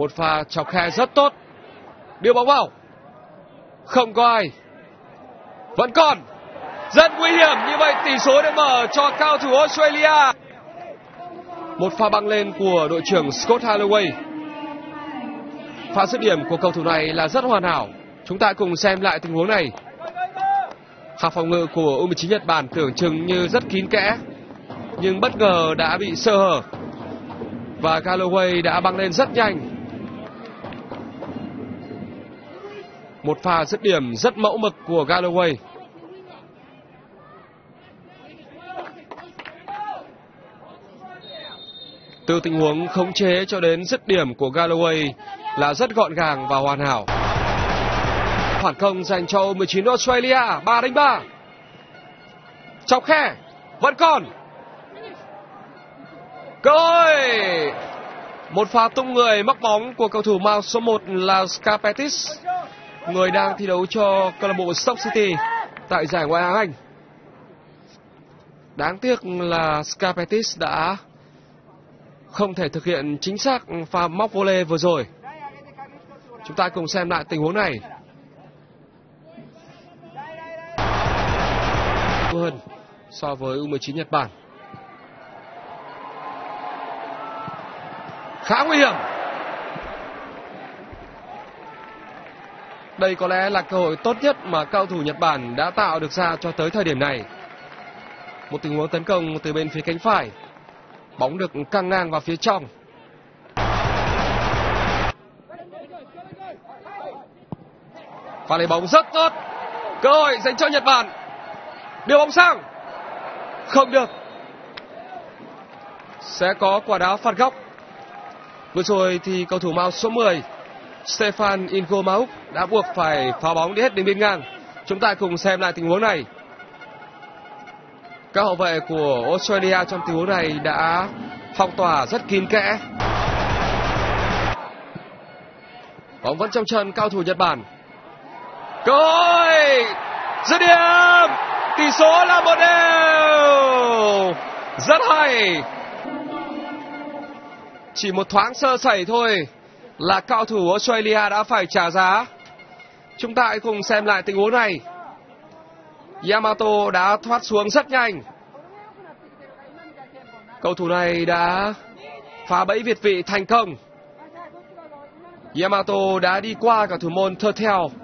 Một pha chọc khe rất tốt. Đưa bóng vào. Không có ai. Vẫn còn. Rất nguy hiểm. Như vậy tỷ số được mở cho cao thủ Australia. Một pha băng lên của đội trưởng Scott Holloway. Pha dứt điểm của cầu thủ này là rất hoàn hảo. Chúng ta cùng xem lại tình huống này. Hàng phòng ngự của U19 Nhật Bản tưởng chừng như rất kín kẽ, nhưng bất ngờ đã bị sơ hở. Và Galloway đã băng lên rất nhanh. Một pha dứt điểm rất mẫu mực của Galloway. Từ tình huống khống chế cho đến dứt điểm của Galloway là rất gọn gàng và hoàn hảo. Phản công dành cho U19 Australia. 3-3. Chọc khe. Vẫn còn. Cơ hội. Một pha tung người mắc bóng của cầu thủ mang số 1 là Scarpettis, người đang thi đấu cho câu lạc bộ Stoke City tại giải Ngoại hạng Anh. Đáng tiếc là Scarpettis đã không thể thực hiện chính xác pha móc volley vừa rồi. Chúng ta cùng xem lại tình huống này. Hơn so với U19 Nhật Bản. Khá nguy hiểm. Đây có lẽ là cơ hội tốt nhất mà cao thủ Nhật Bản đã tạo được ra cho tới thời điểm này. Một tình huống tấn công từ bên phía cánh phải. Bóng được căng ngang vào phía trong. Pha lấy bóng rất tốt. Cơ hội dành cho Nhật Bản. Đưa bóng sang. Không được. Sẽ có quả đá phạt góc. Vừa rồi thì cầu thủ mao số 10 Stefan Ingomauk đã buộc phải phá bóng đi hết đến biên ngang. Chúng ta cùng xem lại tình huống này. Các hậu vệ của Australia trong tình huống này đã phong tỏa rất kín kẽ. Bóng vẫn trong chân cao thủ Nhật Bản. Cơ hội dứt điểm. Tỷ số là 1-1. Rất hay. Chỉ một thoáng sơ sẩy thôi là cao thủ Australia đã phải trả giá. Chúng ta hãy cùng xem lại tình huống này. Yamato đã thoát xuống rất nhanh. Cầu thủ này đã phá bẫy việt vị thành công. Yamato đã đi qua cả thủ môn Thurtel